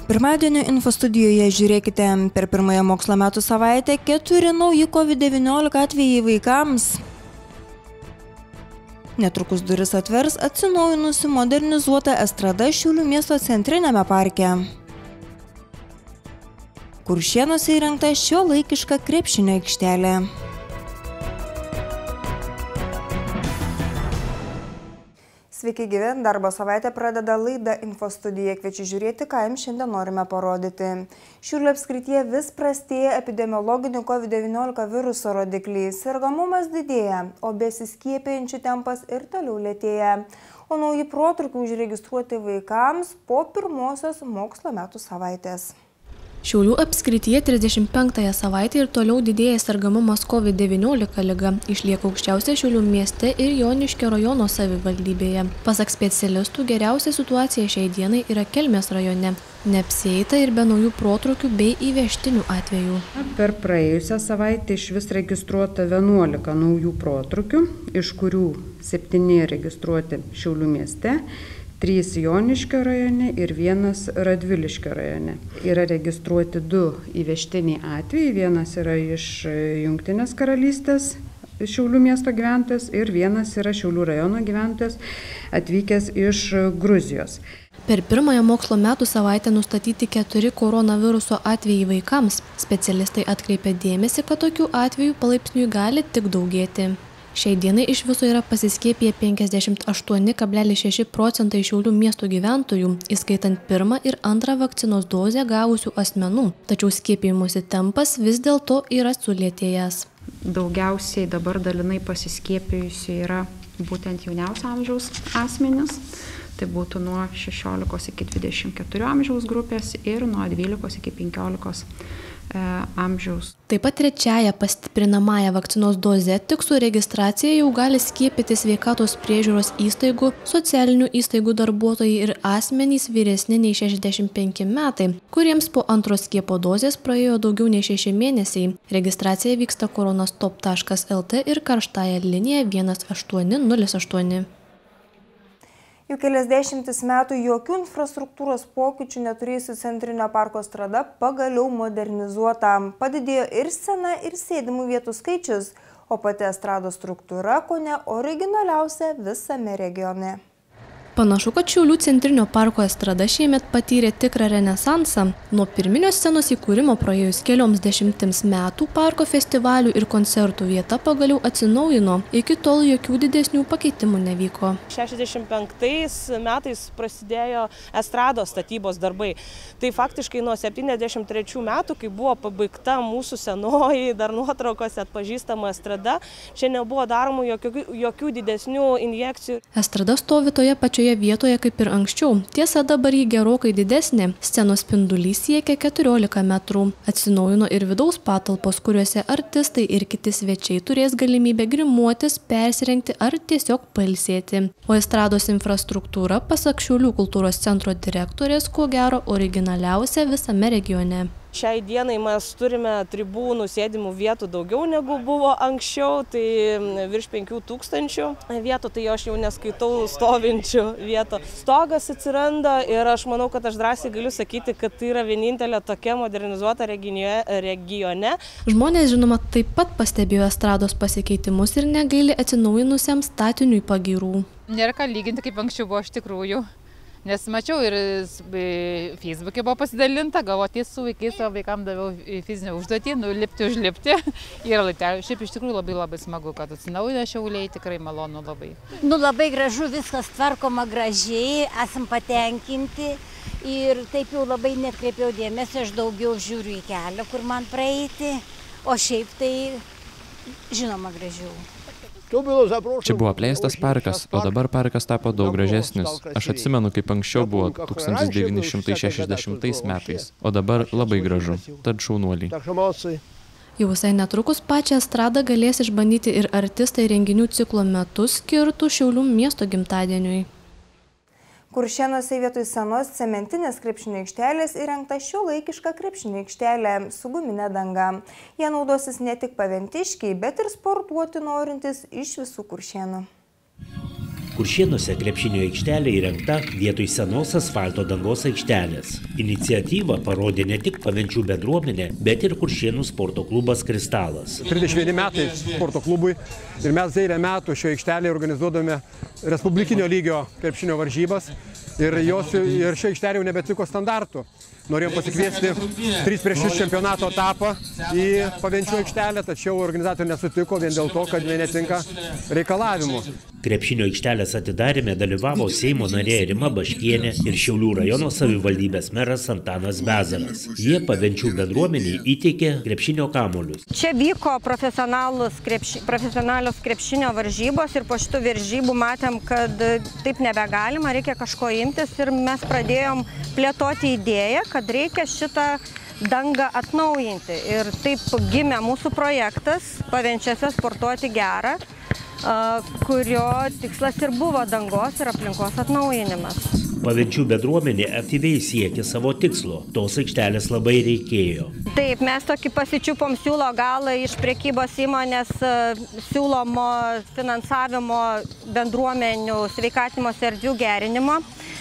Pirmadienio info studijoje žiūrėkite, per pirmąją mokslo metų savaitę 4 nauji COVID-19 atvejai vaikams. Netrukus duris atvers atsinaujinusi modernizuota estrada Šiaulių miesto centriniame parke. Kuršėnuose įrengta šiuolaikiška krepšinio aikštelė. Sveiki gyvi, darbo savaitę pradeda laida Info studija. Kviečiu žiūrėti, ką jums šiandien norime parodyti. Šiaulių apskrityje vis prastėja epidemiologinių COVID-19 viruso rodikliai. Sergamumas didėja, o besiskiepijančių tempas ir toliau lėtėja. O nauji protrūkiai užregistruoti vaikams po pirmosios mokslo metų savaitės. Šiaulių apskrityje 35-ąją savaitę ir toliau didėja sergamumas COVID-19 liga, išlieka aukščiausia Šiaulių mieste ir Joniškio rajono savivaldybėje. Pasak specialistų, geriausia situacija šiai dienai yra Kelmės rajone. Neapsieita ir be naujų protrūkių bei įvežtinių atvejų. Per praėjusią savaitę iš vis registruota 11 naujų protrūkių, iš kurių 7 registruoti Šiaulių mieste, 3 Joniškio rajone ir 1 Radviliškio rajone. Yra registruoti 2 įvežtiniai atvejai, vienas yra iš Jungtinės karalystės Šiaulių miesto gyventojas ir vienas yra Šiaulių rajono gyventojas atvykęs iš Gruzijos. Per pirmąją mokslo metų savaitę nustatyti 4 koronaviruso atvejai vaikams. Specialistai atkreipia dėmesį, kad tokių atvejų palaipsniui gali tik daugėti. Šiai dienai iš viso yra pasiskiepiję 58,6% Šiaulių miesto gyventojų, įskaitant pirmą ir antrą vakcinos dozę gavusių asmenų. Tačiau skiepijimosi tempas vis dėlto yra sulėtėjęs. Daugiausiai dabar dalinai pasiskiepijusių yra būtent jauniausio amžiaus asmenys. Tai būtų nuo 16 iki 24 amžiaus grupės ir nuo 12 iki 15 amžiaus. Taip pat trečiąją pastiprinamąją vakcinos dozę tik su registracija jau gali skiepyti sveikatos priežiūros įstaigų, socialinių įstaigų darbuotojai ir asmenys vyresni nei 65 metai, kuriems po antros skiepo dozės praėjo daugiau nei 6 mėnesiai. Registracija vyksta koronastop.lt ir karštąją liniją 1808. Jau kelias dešimtis metų jokių infrastruktūros pokyčių neturėjusi centrinio parko estrada pagaliau modernizuota. Padidėjo ir scena, ir sėdimų vietų skaičius, o pati estrados struktūra kone originaliausia visame regione. Panašu, kad Šiaulių centrinio parko estrada šiemet patyrė tikrą renesansą. Nuo pirminio scenos įkūrimo praėjus kelioms dešimtims metų parko festivalių ir koncertų vieta pagaliau atsinaujino. Iki tol jokių didesnių pakeitimų nevyko. 65 metais prasidėjo estrados statybos darbai. Tai faktiškai nuo 73 metų, kai buvo pabaigta mūsų senoji, dar nuotraukose atpažįstama estrada, čia nebuvo daromų jokių didesnių injekcijų. Estrada stovi toje pačioje vietoje kaip ir anksčiau. Tiesa, dabar jį gerokai didesnė. Scenos spindulys siekia 14 metrų. Atsinaujino ir vidaus patalpos, kuriuose artistai ir kiti svečiai turės galimybę grimuotis, persirengti ar tiesiog pailsėti. O estrados infrastruktūra, pasak Šiaulių kultūros centro direktorės, ko gero originaliausia visame regione. Šiai dienai mes turime tribūnų sėdimų vietų daugiau negu buvo anksčiau, tai virš 5000 vietų, tai aš jau neskaitau stovinčių vietų. Stogas atsiranda ir aš manau, kad aš drąsiai galiu sakyti, kad tai yra vienintelė tokia modernizuota regione. Žmonės, žinoma, taip pat pastebėjo estrados pasikeitimus ir negaili atsinaujinusiam statiniui pagyrų. Nėra ką lyginti, kaip anksčiau buvo iš tikrųjų. Nes mačiau ir Facebook'e buvo pasidalinta, galvoti su vaikais, savo vaikams daviau fizinę užduotį, nulipti, užlipti. Ir laiptelių. Šiaip iš tikrųjų labai smagu, kad atsinaujina Šiauliai, tikrai malonu labai. Labai gražu, viskas tvarkoma gražiai, esam patenkinti ir taip jau labai netkreipiau dėmesio, aš daugiau žiūriu į kelią, kur man praeiti, o šiaip tai žinoma gražiau. Čia buvo apleistas parkas, o dabar parkas tapo daug gražesnis. Aš atsimenu, kaip anksčiau buvo 1960 metais, o dabar labai gražu, tad šaunuoliai. Jau visai netrukus pačią estradą galės išbandyti ir artistai renginių ciklo metu skirtų Šiaulių miesto gimtadieniui. Kuršėnuose vietoj senos cementinės krepšinio aikštelės įrengta šiuolaikiška krepšinio aikštelė su guminė danga. Jie naudosis ne tik paventiškiai, bet ir sportuoti norintys iš visų Kuršėnų. Kuršėnuose krepšinio aikštelė įrengta vietoj senos asfalto dangos aikštelės. Iniciatyvą parodė ne tik Pavenčių bendruomenė, bet ir Kuršėnų sporto klubas Kristalas. 31 metai sporto klubui ir mes eilę metų šio aikštelėje organizuodami respublikinio lygio krepšinio varžybas ir ši aikštelė jau nebetiko standartų. Norėjom pasikviesti 3x6 čempionato etapą į Pavenčių aikštelę, tačiau organizatoriai nesutiko vien dėl to, kad netinka reikalavimų. Krepšinio aikštelės atidarime dalyvavo Seimo narė Rima Baškienė ir Šiaulių rajono savivaldybės meras Antanas Bezaras. Jie Pavenčių bendruomeniai įteikė krepšinio kamuolius. Čia vyko profesionalios krepšinio varžybos ir po šitų varžybų matėm, kad taip nebegalima, reikia kažko imtis ir mes pradėjom plėtoti idėją, kad reikia šitą dangą atnaujinti. Ir taip gimė mūsų projektas Pavenčiuose sportuoti gerą, kurio tikslas ir buvo dangos ir aplinkos atnaujinimas. Pavenčių bendruomenė aktyviai siekė savo tikslo. Tos aikštelės labai reikėjo. Taip, mes tokį pasičiupom siūlo galą iš prekybos įmonės siūlomo finansavimo bendruomenių sveikatinimosi erdvių gerinimo.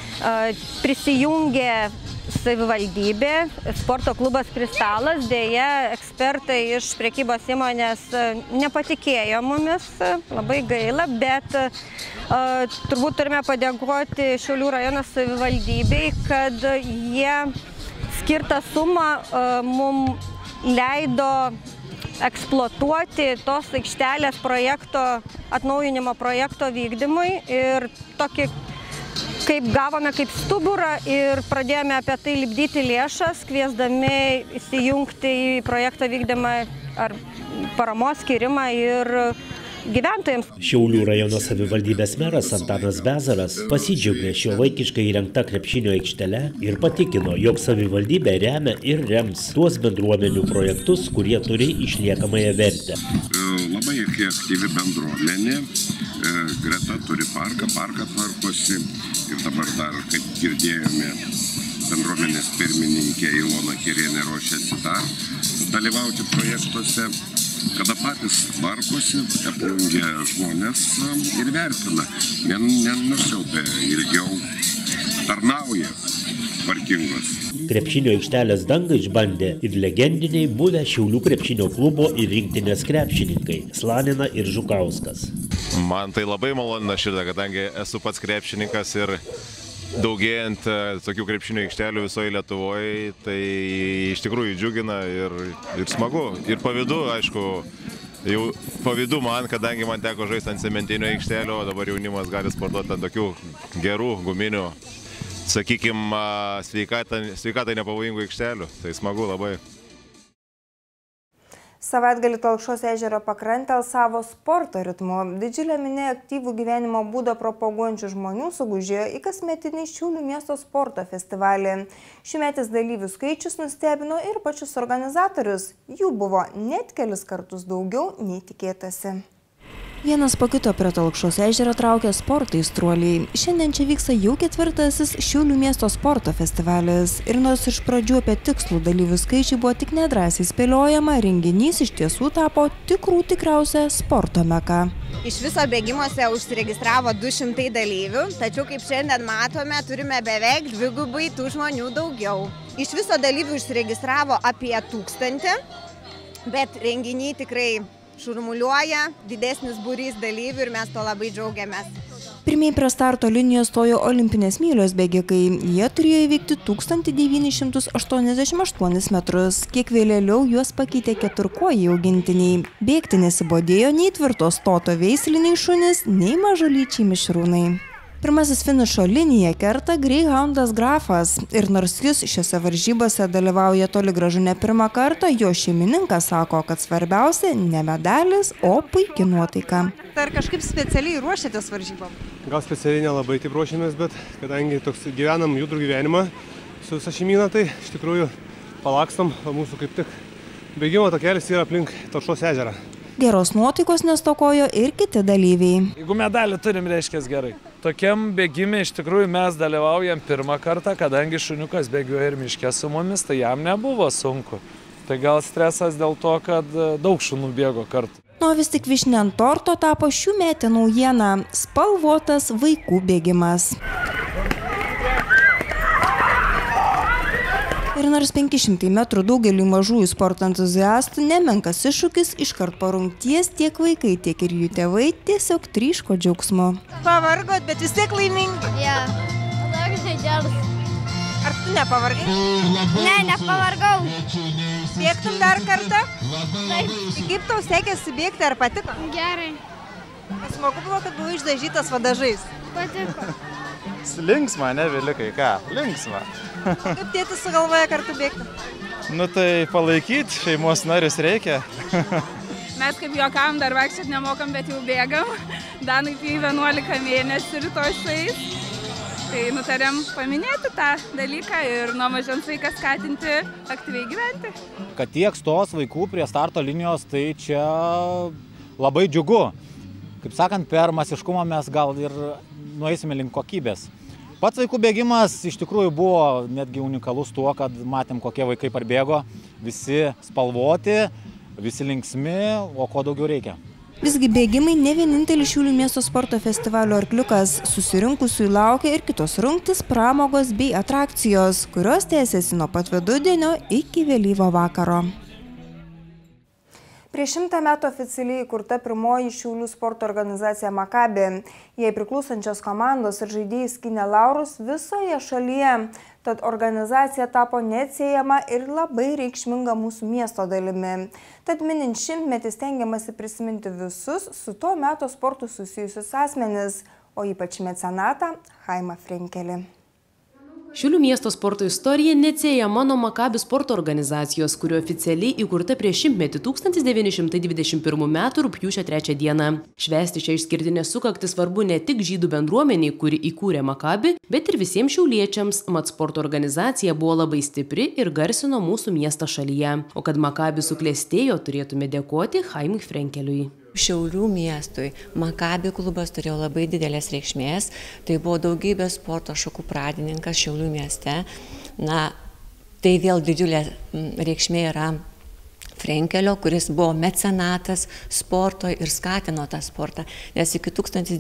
Prisijungė savivaldybė, sporto klubas Kristalas, dėja ekspertai iš prekybos įmonės nepatikėjo mumis, labai gaila, bet turbūt turime padėkoti Šiaulių rajono savivaldybei, kad jie skirtą sumą mums leido eksploatuoti tos aikštelės projekto, atnaujinimo projekto vykdymui ir tokį gavome kaip stuburą ir pradėjome apie tai lipdyti lėšas, kviesdami įsijungti į projekto vykdymą ar paramos skirimą ir gyventojams. Šiaulių rajono savivaldybės meras Antanas Bezaras pasidžiaugė šio vaikiškai įrengta krepšinio aikštele ir patikino, jog savivaldybė remia ir rems tuos bendruomenių projektus, kurie turi išliekamąją vertę. Labai aktyvi bendruomenė, greta turi parką tvarkosi ir dabar dar, kaip girdėjome, bendruomenės pirmininkė Ilona Kirienė ruošiasi dar dalyvauti projektuose, kada patys tvarkosi, apjungia žmonės ir vertina, nenusiaubia, ilgiau tarnauja tvarkingos. Krepšinio aikštelės dangą išbandė ir legendiniai buvę Šiaulių krepšinio klubo ir rinktinės krepšininkai Slanina ir Žukauskas. Man tai labai malonina šitą, kadangi esu pats krepšininkas ir daugėjant tokių krepšinio aikštelių visoje Lietuvoje, tai iš tikrųjų džiugina ir smagu. Ir pavydu, aišku, jau pavydu man, kadangi man teko žaisti ant cementinio aikštelio, o dabar jaunimas gali sportuoti ant tokių gerų guminių, sakykime, sveikatai nepavojingų aikštelių. Tai smagu labai. Savaitgalį Talkšos ežero pakrantė alsavo sporto ritmu. Didžiulė minia aktyvų gyvenimo būdą propaguojančių žmonių sugužėjo į kasmetinį Šiaulių miesto sporto festivalį. Šiųmetis dalyvių skaičius nustebino ir pačius organizatorius. Jų buvo net kelis kartus daugiau nei tikėtasi. Vienas po kito prie Talkšos ežero traukia sporto aistruoliai. Šiandien čia vyksta jau 4-asis Šiaulių miesto sporto festivalis. Ir nors iš pradžių apie tikslų dalyvių skaičiai buvo tik nedrąsiai spėliojama, renginys iš tiesų tapo tikriausia sporto meka. Iš viso bėgimuose užsiregistravo 200 dalyvių, tačiau kaip šiandien matome, turime beveik dvigubai tų žmonių daugiau. Iš viso dalyvių užsiregistravo apie 1000, bet renginį tikrai šurmuliuoja, didesnis būrys dalyvių ir mes to labai džiaugiamės. Pirmieji prie starto linijos stojo olimpinės mylios bėgikai. Jie turėjo įveikti 1988 metrus. Kiek vėliau juos pakeitė keturkojai augintiniai. Bėgti nesibodėjo nei tvirtos stoto veisliniai šunys, nei mažulyčiai mišrūnai. Pirmasis finišo liniją kerta Greyhoundas Grafas ir nors jis šiose varžybose dalyvauja toli gražu ne pirmą kartą, jo šeimininkas sako, kad svarbiausia ne medalis, o puiki nuotaika. Ar kažkaip specialiai ruošiatės varžybom? Gal specialiai nelabai taip ruošiamės, bet kadangi toks gyvenam judrų gyvenimą su visa šeimyna, tai iš tikrųjų palakstam, o mūsų kaip tik bėgimo takelis yra aplink Talkšos ežerą. Geros nuotaikos nestokojo ir kiti dalyviai. Jeigu medalį turim, reiškia gerai. Tokiam bėgime iš tikrųjų mes dalyvaujam pirmą kartą, kadangi šuniukas bėgioja ir miške su mumis, tai jam nebuvo sunku. Tai gal stresas dėl to, kad daug šunų bėgo kartu. Nu, vis tik vyšnia ant torto tapo šiųmetė naujiena – spalvotas vaikų bėgimas. Ir nors 500 metrų daugeliui mažųjų sporto entuziastų nemenkas iššūkis, iškart po rungties tiek vaikai, tiek ir jų tėvai tiesiog tryško džiaugsmu. Pavargot, bet vis tiek laimingi. Ja, labai geras. Ar tu nepavargai? Ne, nepavargau. Bėgtum dar kartą? Taip. Kaip tau sekėsi bėgti, ar patiko? Gerai. Smagu buvo, kad buvai išdažytas vadažais. Patiko. Linksma, ne, Vilikai, ką? Linksma. Kaip tėtis sugalvoja kartu bėgti? Nu tai palaikyti, šeimos narius reikia. Mes kaip juokavom, dar vaikščiot nemokam, bet jau bėgam. Danai į 11 mėnesių rytoj sueis. Tai nutarėm paminėti tą dalyką ir nuo mažens vaiką skatinti aktyviai gyventi. Kad tiek stos vaikų prie starto linijos, tai čia labai džiugu. Kaip sakant, per masiškumą mes gal ir nueisime link kokybės. Pats vaikų bėgimas iš tikrųjų buvo netgi unikalus tuo, kad matėm, kokie vaikai parbėgo. Visi spalvoti, visi linksmi, o ko daugiau reikia. Visgi bėgimai ne vienintelis Šiaulių miesto sporto festivalio arkliukas. Susirinkusiųjų laukia ir kitos rungtys, pramogos bei atrakcijos, kurios tęsiasi nuo pat vidudienio iki vėlyvo vakaro. Prieš 100 metų oficialiai įkurta pirmoji Šiaulių sporto organizacija Makabi. Jai priklausančios komandos ir žaidėjai skynė laurus visoje šalyje. Tad organizacija tapo neatsiejama ir labai reikšminga mūsų miesto dalimi. Tad minint 100-metį stengiamasi prisiminti visus su to meto sportu susijusius asmenis, o ypač mecenatą Chaimą Frenkelį. Šiaulių miesto sporto istorija neatsiejama nuo Makabi sporto organizacijos, kuri oficialiai įkurta prieš 100-metį 1921 m. rugpjūčio 3 dieną. Švęsti šią išskirtinę sukaktį svarbu ne tik žydų bendruomeniai, kuri įkūrė Makabi, bet ir visiems šiauliečiams, mat sporto organizacija buvo labai stipri ir garsino mūsų miestą šalyje. O kad Makabi suklestėjo, turėtume dėkoti Chaimui Frenkeliui. Šiaulių miestui Makabi klubas turėjo labai didelės reikšmės, tai buvo daugybės sporto šakų pradininkas Šiaulių mieste. Na, tai vėl didžiulė reikšmė yra Frenkelio, kuris buvo mecenatas sporto ir skatino tą sportą, nes iki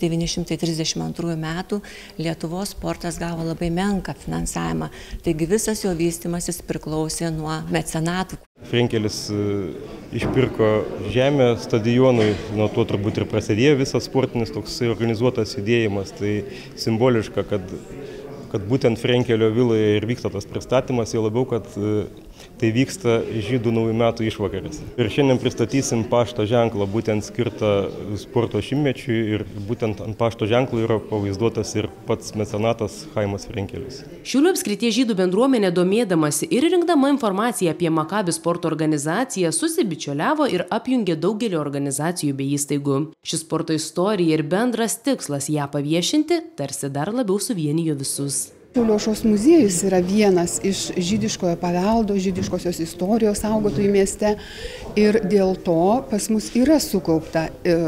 1932 metų Lietuvos sportas gavo labai menką finansavimą, taigi visas jo vystymasis priklausė nuo mecenatų. Frenkelis išpirko žemę stadionui, nuo to turbūt ir prasidėjo visas sportinis toks organizuotas judėjimas, tai simboliška, kad būtent Frenkelio viloje ir vyksta tas pristatymas, jau labiau, kad tai vyksta žydų naujų metų išvakarėse. Ir šiandien pristatysim pašto ženklą, būtent skirtą sporto 100-mečiui, ir būtent ant pašto ženklo yra pavaizduotas ir pats mecenatas Chaimas Frenkelis. Šiaulių apskrities žydų bendruomenė, domėdamasi ir rinkdama informaciją apie Makabi sporto organizaciją, susibičiuliavo ir apjungė daugelį organizacijų bei įstaigų. Ši sporto istorija ir bendras tikslas ją paviešinti tarsi dar labiau suvienijo visus. Šiaulių aušros muziejus yra vienas iš žydiškojo paveldo, žydiškosios istorijos saugotojų mieste ir dėl to pas mus yra sukaupta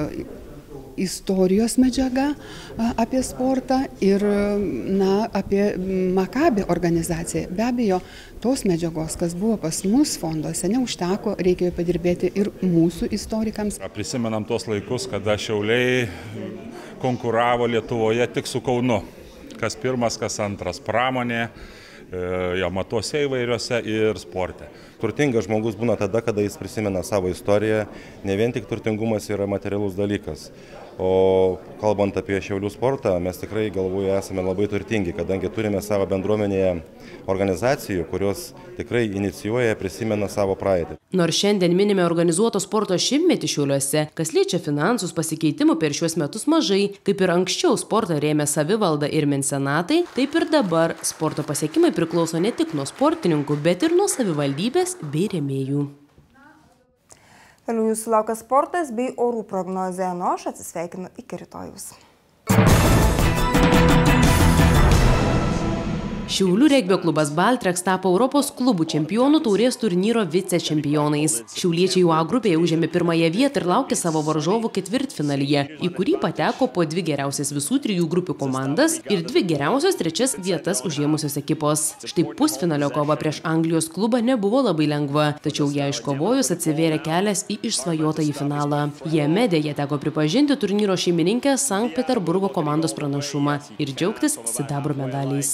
istorijos medžiaga apie sportą ir apie Makabi organizaciją. Be abejo, tos medžiagos, kas buvo pas mus fonduose, neužteko, reikėjo padirbėti ir mūsų istorikams. Prisimenam tos laikus, kada Šiauliai konkuravo Lietuvoje tik su Kaunu. Kas pirmas, kas antras pramonė, amatuose įvairiuose ir sporte. Turtingas žmogus būna tada, kada jis prisimena savo istoriją, ne vien tik turtingumas yra materialus dalykas. O kalbant apie Šiaulių sportą, mes tikrai galvoju esame labai turtingi, kadangi turime savo bendruomenėje organizacijų, kurios tikrai inicijuoja, prisimena savo praeitį. Nors šiandien minime organizuoto sporto 100-metį Šiauliuose, kas liečia finansus, pasikeitimų per šiuos metus mažai, kaip ir anksčiau sportą rėmė savivalda ir mecenatai, taip ir dabar sporto pasiekimai priklauso ne tik nuo sportininkų, bet ir nuo savivaldybės bei rėmėjų. Toliau jūsų laukia sportas bei orų prognozė. Nu, aš atsisveikinu iki rytojaus. Šiaulių regbio klubas Baltreks tapo Europos klubų čempionų taurės turnyro vicečempionais. Šiauliečiai A grupėje užėmė pirmąją vietą ir laukė savo varžovų ketvirtfinalyje, į kurį pateko po 2 geriausias visų 3 grupių komandas ir 2 geriausios 3 vietas užėmusios ekipos. Štai pusfinalio kova prieš Anglijos klubą nebuvo labai lengva, tačiau ją iškovojus atsivėrė kelias į išsvajotąjį finalą. Jame deja teko pripažinti turnyro šeimininkę Sankt Peterburgo komandos pranašumą ir džiaugtis sidabro medaliais.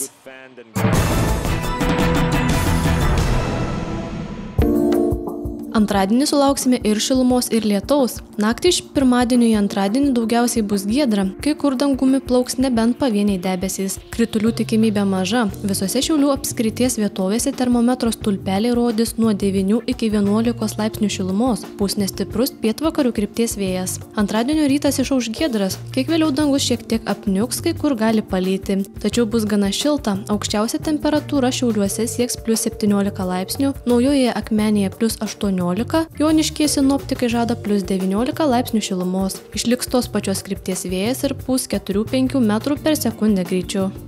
Antradienį sulauksime ir šilumos, ir lietaus. Naktį iš pirmadienio į antradienį daugiausiai bus giedra, kai kur dangumi plauks nebent pavieniai debesys. Kritulių tikimybė maža. Visose Šiaulių apskrities vietovėse termometro stulpeliai rodys nuo 9 iki 11 laipsnių šilumos. Pūs nestiprus pietvakarių krypties vėjas. Antradienio rytas išauš giedras, kiek vėliau dangus šiek tiek apniuks, kai kur gali palyti. Tačiau bus gana šilta. Aukščiausia temperatūra Šiauliuose sieks +17 laipsnių, Naujojoje Akmenėje +18. Joniškyje sinoptikai žada +19 laipsnių šilumos. Išliks tos pačios krypties vėjas ir pūs 4–5 metrų per sekundę greičiu.